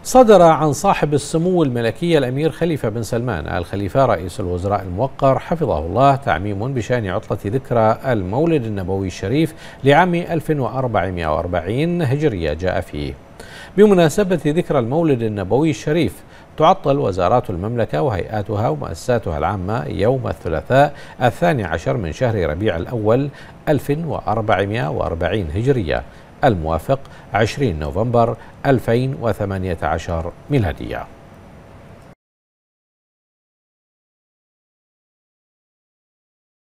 صدر عن صاحب السمو الملكي الأمير خليفة بن سلمان آل خليفة رئيس الوزراء الموقر حفظه الله تعميم بشأن عطلة ذكرى المولد النبوي الشريف لعام 1440 هجرية جاء فيه. بمناسبة ذكرى المولد النبوي الشريف تعطل وزارات المملكة وهيئاتها ومؤسساتها العامة يوم الثلاثاء 12 من شهر ربيع الأول 1440 هجرية الموافق 20 نوفمبر 2018 ميلادية.